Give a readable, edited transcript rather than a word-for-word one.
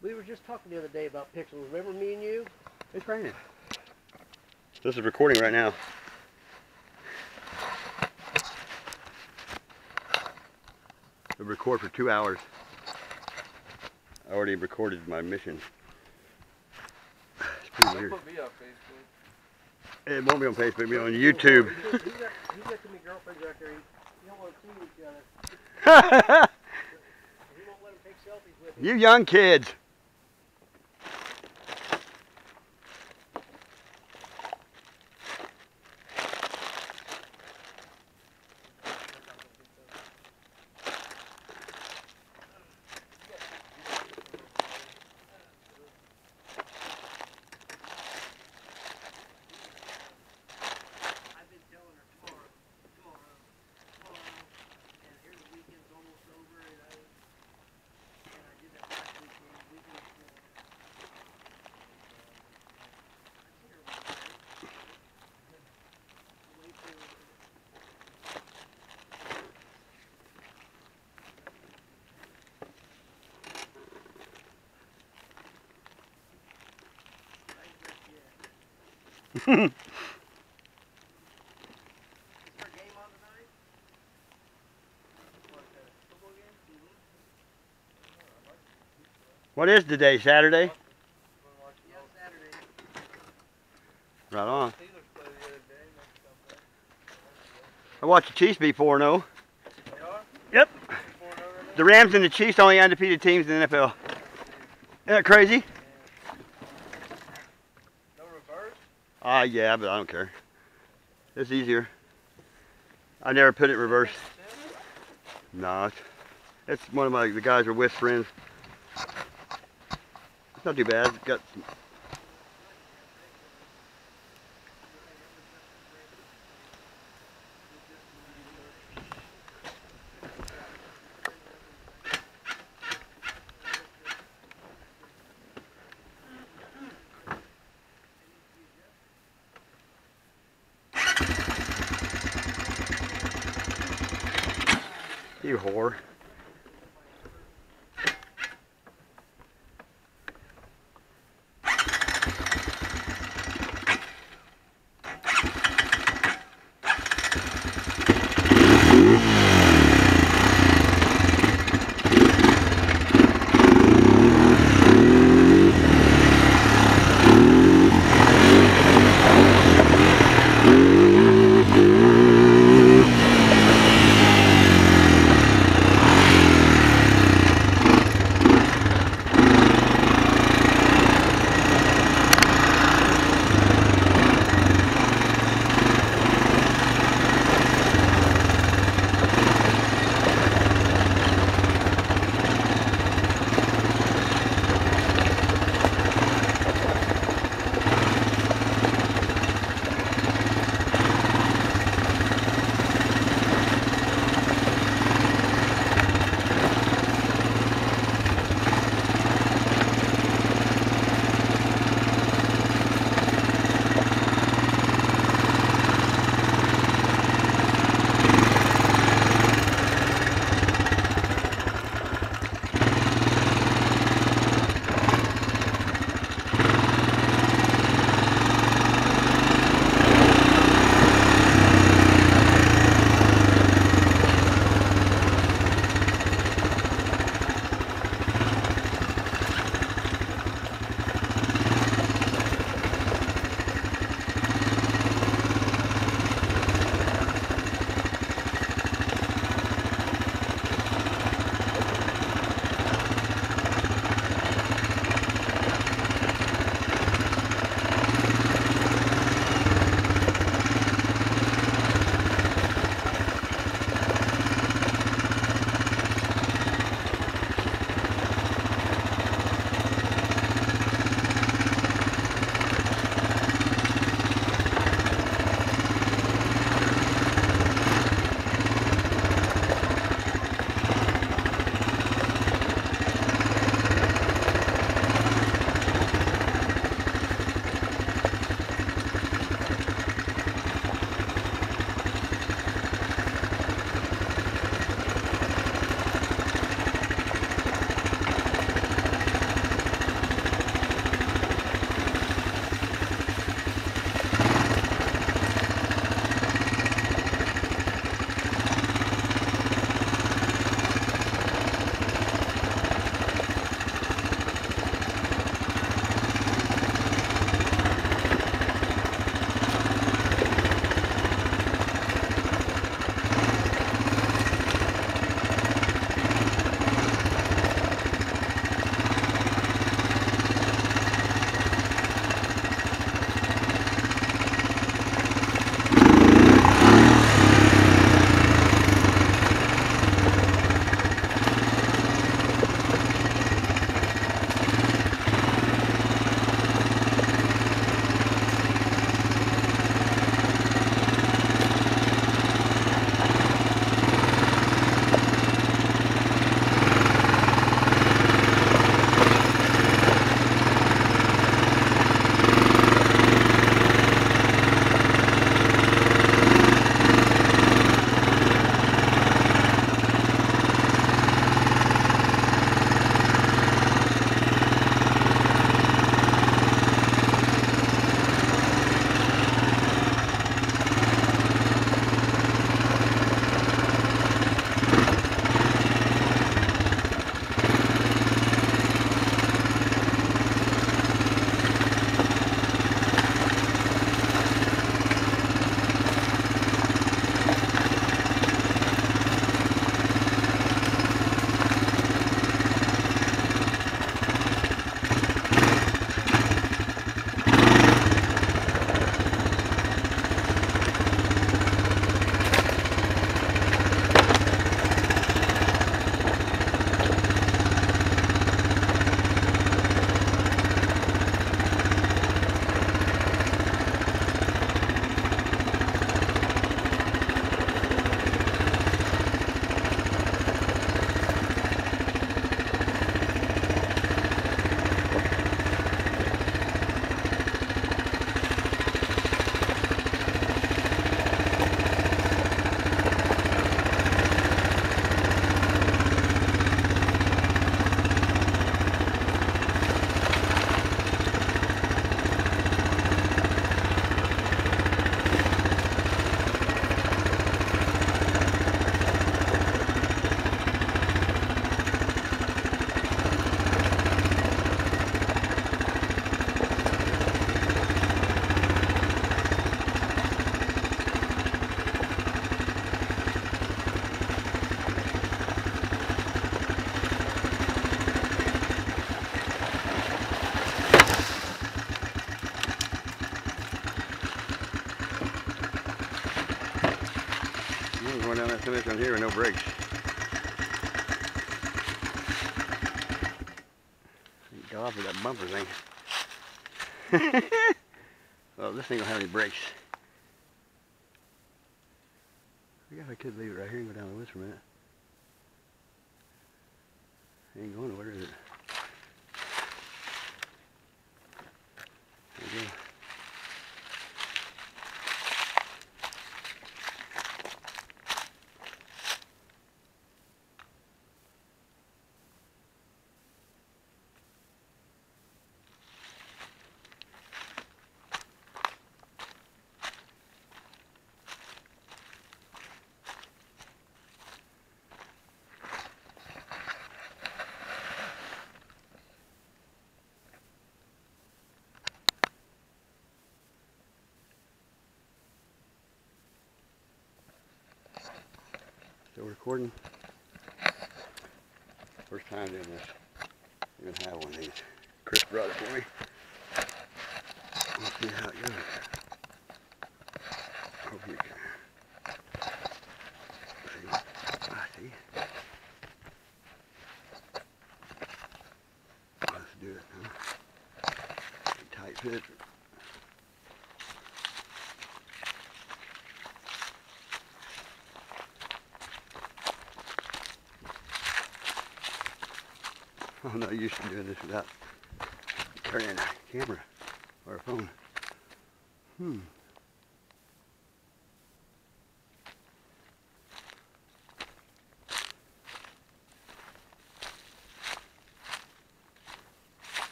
We were just talking the other day about pixels. Remember me and you? It's raining. This is recording right now. I'll record for 2 hours. I already recorded my mission. It's pretty weird. Put me on Facebook. It won't be on Facebook, it'll be on YouTube. He's got too many girlfriends out there. You don't want to see each other. He won't let them take selfies with him. You young kids. What is today, Saturday? Yeah, Saturday. Right on. I watched the Chiefs be 4-0. Yep. The Rams and the Chiefs only undefeated teams in the NFL. Isn't that crazy? No reverse? Yeah, but I don't care. It's easier. I never put it in reverse. No, it's one of the guys are with friends. It's not too bad. It's got some. You whore. going down that semester here with no brakes. Thank God for that bumper thing. Well, this thing don't have any brakes. I guess I could leave it right here and go down the woods for a minute. It ain't going nowhere, is it? There you go. Still recording. First time doing this. I even have one of these. Chris brought it for me. We'll see how it goes. Hope you can. See. I see. Let's do it, huh? Tight fit. I'm not used to doing this without carrying a camera or a phone.